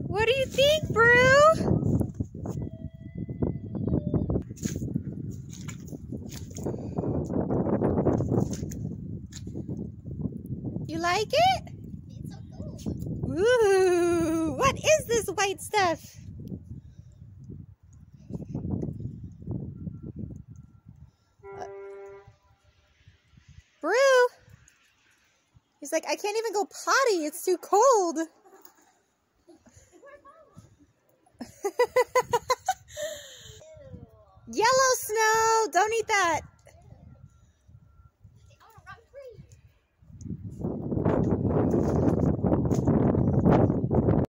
What do you think, Brew? You like it? It's so cool. Ooh, what is this white stuff? Brew? He's like, I can't even go potty. It's too cold.